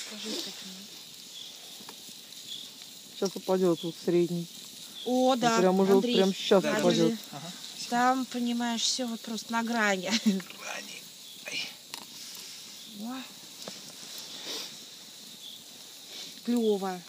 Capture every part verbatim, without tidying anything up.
Жесть какая. Сейчас упадет вот средний. О, да, вот прям уже Андрей, вот прям сейчас да, упадет. Ага. Там, понимаешь, все вот просто на грани. Грани. О. Клево.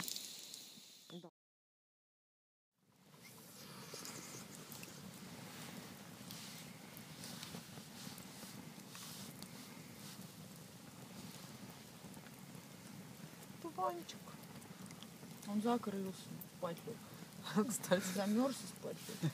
Туванчик. Он закрылся. Спать лег. Кстати, замерз и спать лег.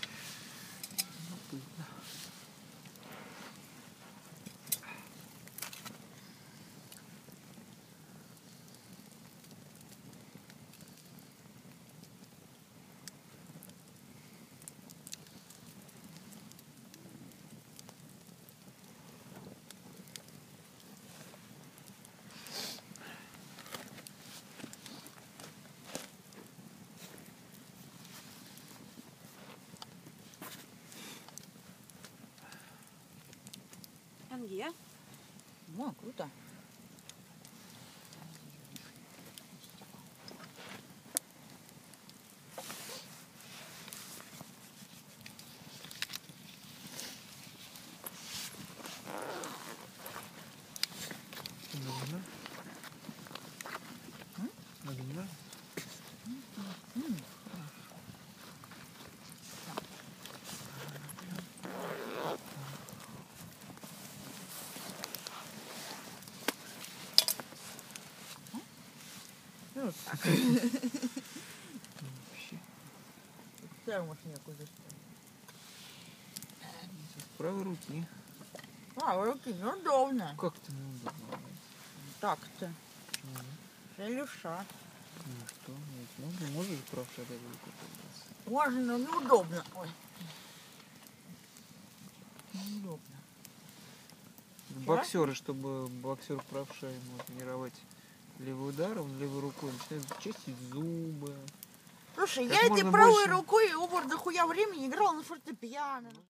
Анге. О, круто. Надлина. Надлина. Термос некуда. С правой руки. А, в руки неудобно. Как-то неудобно. Так-то. Почему? Шелюша. Ну что, нет, можно, можешь правша даже руку подняться. Можно, но неудобно. Ой. Неудобно. Боксеры, чтобы боксер правша ему тренировать левый удар, он левой рукой начинает чистить зубы. Слушай, Как я можно этой правой больше. рукой over дохуя времени играла на фортепиано.